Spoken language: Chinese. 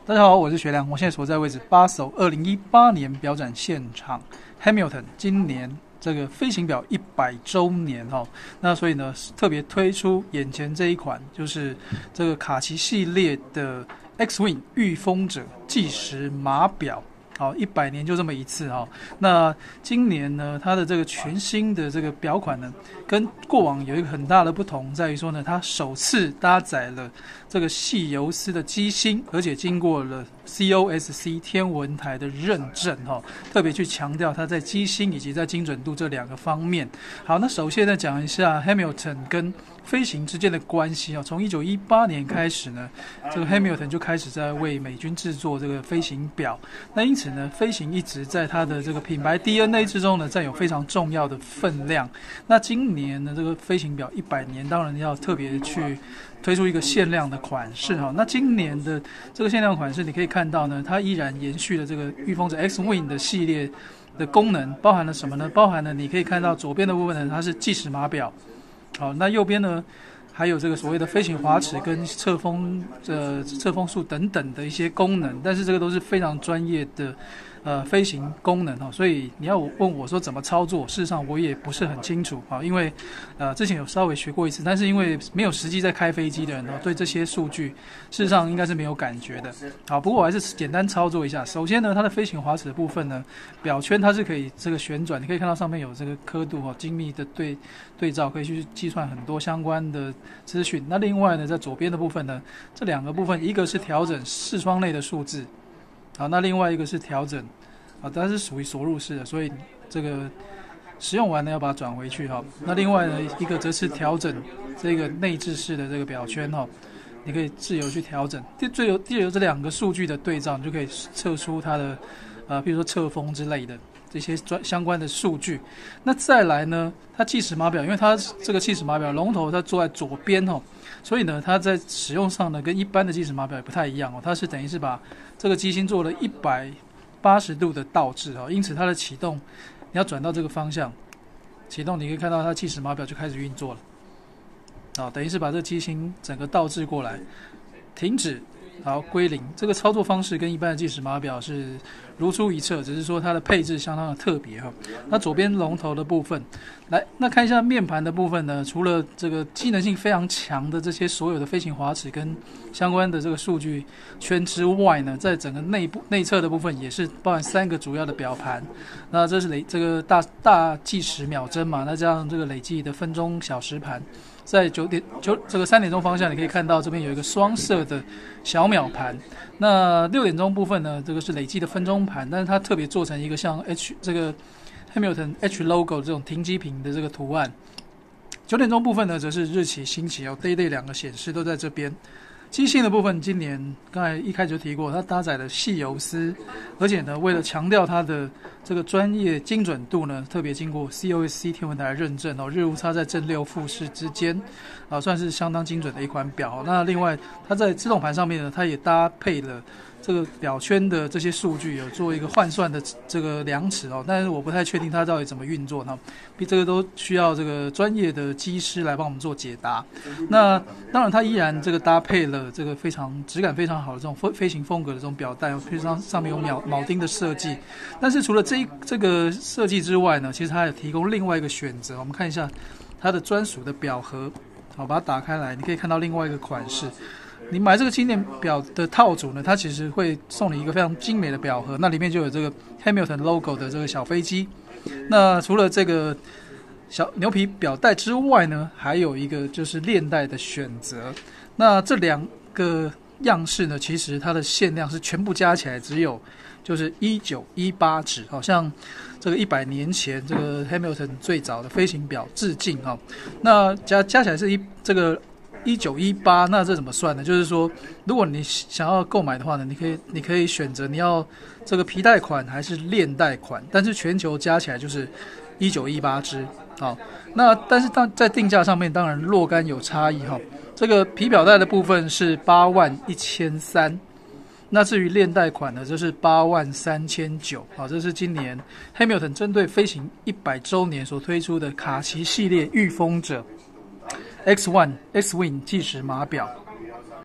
大家好，我是学良，我现在所在位置8艘2018年表展现场 Hamilton 今年这个飞行表100周年那所以呢特别推出眼前这一款，就是这个卡其系列的 X-Wing 御风者计时码表。好，100年就这么一次那今年呢，它的这个全新的这个表款呢，跟过往有一个很大的不同，在于说呢，它首次搭载了这个细游丝的机芯，而且经过了 COSC 天文台的认证特别去强调它在机芯以及在精准度这2个方面。好，那首先呢讲一下 Hamilton 跟飞行之间的关系从1918年开始呢，这个 Hamilton 就开始在为美军制作这个飞行表。那因此呢，飞行一直在它的这个品牌 DNA 之中呢，占有非常重要的分量。那今年呢，这个飞行表100年，当然要特别去推出一个限量的款式那今年的这个限量款式，你可以看到呢，它依然延续了这个御风者 X-Wing 的系列的功能，包含了什么呢？包含了你可以看到左边的部分呢，它是计时码表。好，那右边呢，还有这个所谓的飞行滑尺跟侧风速等等的一些功能，但是这个都是非常专业的飞行功能所以你要问我说怎么操作，事实上我也不是很清楚因为之前有稍微学过一次，但是因为没有实际在开飞机的人对这些数据事实上应该是没有感觉的。好，不过我还是简单操作一下。首先呢，它的飞行滑尺的部分呢，表圈它是可以这个旋转，你可以看到上面有这个刻度精密的对照，可以去计算很多相关的资讯。那另外呢，在左边的部分呢，这2个部分，一个是调整视窗内的数字，好，那另外一个是调整它是属于锁入式的，所以这个使用完呢要把它转回去那另外呢一个则是调整这个内置式的这个表圈你可以自由去调整。借由这2个数据的对照，你就可以测出它的比如说侧风之类的这些相关的数据。那再来呢，它计时码表，因为它这个计时码表龙头它坐在左边所以呢它在使用上呢跟一般的计时码表也不太一样它是等于是把这个机芯做了180度的倒置因此它的启动你要转到这个方向启动，你可以看到它计时码表就开始运作了等于是把这个机芯整个倒置过来，停止，好，归零。这个操作方式跟一般的计时码表是如出一辙，只是说它的配置相当的特别那左边龙头的部分，来，那看一下面盘的部分呢，除了这个机能性非常强的这些所有的飞行滑尺跟相关的这个数据圈之外呢，在整个内侧的部分也是包含3个主要的表盘。那这是这个大计时秒针嘛，那加上这个累计的分钟小时盘。在这个3点钟方向，你可以看到这边有一个双色的小秒盘。那6点钟部分呢，这个是累计的分钟盘，但是它特别做成一个像这个 Hamilton H logo 这种停机坪的这个图案。9点钟部分呢，则是日期、星期Day 2个显示都在这边。机芯的部分，今年刚才一开始就提过，它搭载了细游丝，而且呢，为了强调它的这个专业精准度呢，特别经过 COSC 天文台认证日误差在正6负4之间算是相当精准的一款表那另外，它在自动盘上面呢，它也搭配了这个表圈的这些数据，有做一个换算的这个量尺但是我不太确定它到底怎么运作这个都需要这个专业的机师来帮我们做解答。那当然，它依然这个搭配了这个非常质感非常好的这种飞行风格的这种表带，非常上面有铆钉的设计。但是除了这个设计之外呢，其实它也提供另外一个选择。我们看一下它的专属的表盒，好，把它打开来，你可以看到另外一个款式。你买这个纪念表的套组呢，它其实会送你一个非常精美的表盒，那里面就有这个 Hamilton logo 的这个小飞机。那除了这个小牛皮表带之外呢，还有一个就是链带的选择。那这2个样式呢，其实它的限量是全部加起来只有就是1918只，好像这个100年前这个 Hamilton 最早的飞行表致敬那加起来是这个1918，那这怎么算呢？就是说，如果你想要购买的话呢，你可以选择你要这个皮带款还是链带款，但是全球加起来就是1918只。好，那但是在定价上面当然若干有差异这个皮表带的部分是81300，那至于链带款呢，这是83900这是今年 Hamilton 针对飞行100周年所推出的卡其系列御风者X-Wing 计时码表。